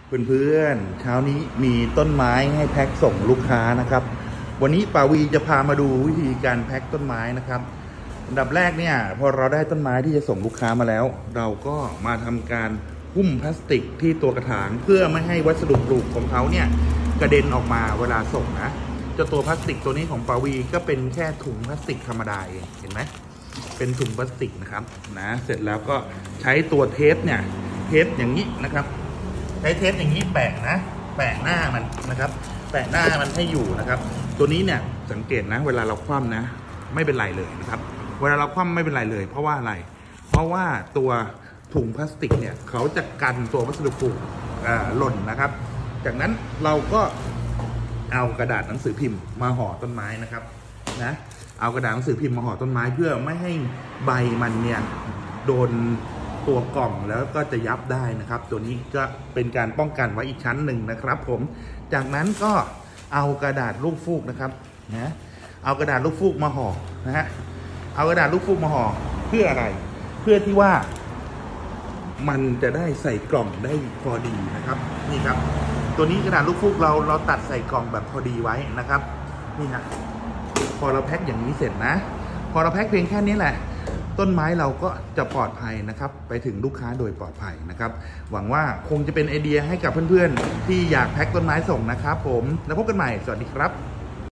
เพื่อนๆเช้านี้มีต้นไม้ให้แพ็คส่งลูกค้านะครับวันนี้ป่าวีจะพามาดูวิธีการแพ็คต้นไม้นะครับอันดับแรกเนี่ยพอเราได้ต้นไม้ที่จะส่งลูกค้ามาแล้วเราก็มาทำการหุ้มพลาสติกที่ตัวกระถางเพื่อไม่ให้วัสดุปลูกของเขาเนี่ยกระเด็นออกมาเวลาส่งนะเจ้าตัวพลาสติกตัวนี้ของป่าวีก็เป็นแค่ถุงพลาสติกธรรมดาเองเห็นไหมเป็นถุงพลาสติกนะครับนะเสร็จแล้วก็ใช้ตัวเทปเนี่ยเทปอย่างนี้นะครับใช้เทปอย่างนี้แปะนะแปะหน้ามันนะครับแปะหน้ามันให้อยู่นะครับตัวนี้เนี่ยสังเกตนะเวลาเราคว่ำนะไม่เป็นไรเลยนะครับเวลาเราคว่ำไม่เป็นไรเลยเพราะว่าอะไรเพราะว่าตัวถุงพลาสติกเนี่ยเขาจะกันตัววัสดุปลูกหล่นนะครับจากนั้นเราก็เอากระดาษหนังสือพิมพ์มาห่อต้นไม้นะครับนะเอากระดาษหนังสือพิมพ์มาห่อต้นไม้เพื่อไม่ให้ใบมันเนี่ยโดนตัวกล่องแล้วก็จะยับได้นะครับตัวนี้ก็เป็นการป้องกันไว้อีกชั้นหนึ่งนะครับผมจากนั้นก็เอากระดาษลูกฟูกนะครับนะเอากระดาษลูกฟูกมาห่อนะฮะเอากระดาษลูกฟูกมาห่อเพื่ออะไรเพื่อที่ว่ามันจะได้ใส่กล่องได้พอดีนะครับนี่ครับตัวนี้กระดาษลูกฟูกเราตัดใส่กล่องแบบพอดีไว้นะครับนี่นะพอเราแพ็คอย่างนี้เสร็จนะพอเราแพ็คเพียงแค่นี้แหละต้นไม้เราก็จะปลอดภัยนะครับไปถึงลูกค้าโดยปลอดภัยนะครับหวังว่าคงจะเป็นไอเดียให้กับเพื่อนๆที่อยากแพ็คต้นไม้ส่งนะครับผมแล้วพบกันใหม่สวัสดีครับ